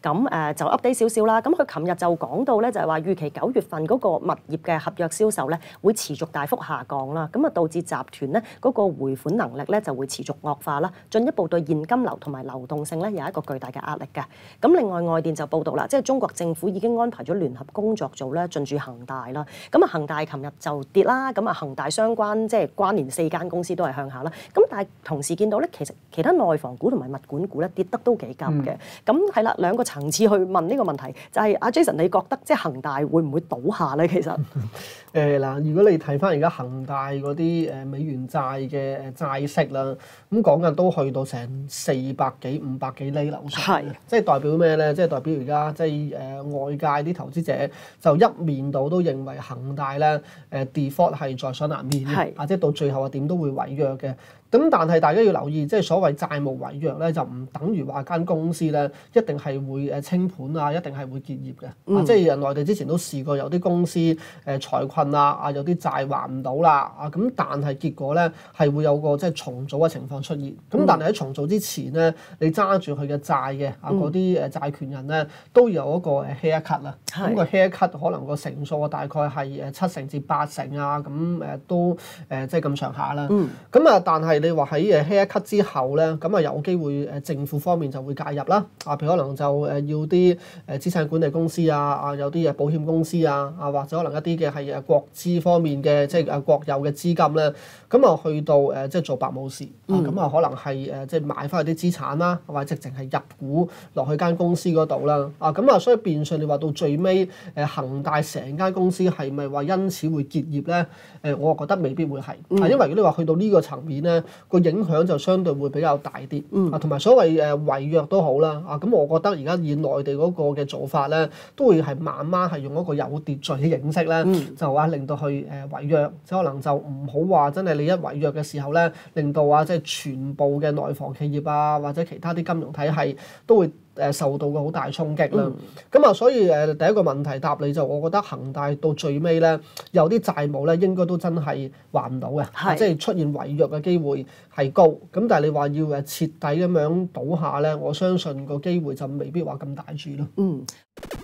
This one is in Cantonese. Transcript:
咁就 update 少少啦。咁佢琴日就講到咧，就係話預期9月份嗰個物業嘅合約銷售咧會持續大幅下降啦，咁啊導致集團咧嗰個回款能力咧就會持續惡化啦，進一步對現金流同埋流動性咧有一個巨大嘅壓力嘅。咁另外外電就報道啦，即係中國政府已經安排咗聯合工作組咧進駐恒大啦。咁啊恒大琴日就跌啦，咁啊恒大相關即係關聯4間公司都係向下啦。咁但係同時見到咧，其實其他內房股同埋物管股咧跌得都幾急嘅。咁係啦，兩個層次去問呢個問題，就係阿 Jason，你覺得即係恒大會唔會倒下咧？其實嗱，如果你睇翻而家恒大嗰啲美元債嘅債息啦，咁講緊都去到成400幾、500幾厘樓上，即係代表咩咧？即係代表而家即係外界啲投資者就一面倒都認為恒大咧default 係在所難免嘅，即係到最後點都會違約嘅。咁但係大家要留意，即係所謂債務違約咧，就唔等於話間公司咧一定係會清盤啊，一定係會結業嘅。即係內地之前都試過有啲公司財困啊，有啲債還唔到啦，咁但係結果咧係會有個即係重組嘅情況出現。咁但係喺重組之前咧，你揸住佢嘅債嘅嗰啲債權人咧，都有一個haircut啦。咁個 haircut 可能個成數大概係7成至8成啊，咁都即係咁上下啦。咁但係你話喺haircut之後咧，咁有機會政府方面就會介入啦。譬如可能就要啲資產管理公司啊，有啲保險公司啊，或者可能一啲嘅係國資方面嘅即係國有嘅資金咧，咁去到即係做白武士，咁可能係即係買翻去啲資產啦，或者直情係入股落去間公司嗰度啦。咁所以變相你話到最尾恒大成間公司係咪話因此會結業咧？我覺得未必會係，因為如果你話去到呢個層面咧，個影響就相對會比較大啲。同埋所謂違約都好啦，咁我覺得而家以內地嗰個嘅做法咧，都會係慢慢係用一個有秩序嘅形式咧，就令到去違約，即可能就唔好話真係你一違約嘅時候咧，令到即係全部嘅內房企業啊，或者其他啲金融體系都會受到個好大衝擊啦。咁所以第一個問題答你就，我覺得恒大到最尾咧，有啲債務咧應該都真係還唔到嘅，即係出現違約嘅機會係高。咁但係你話要徹底咁樣倒下咧，我相信個機會就未必話咁大住咯。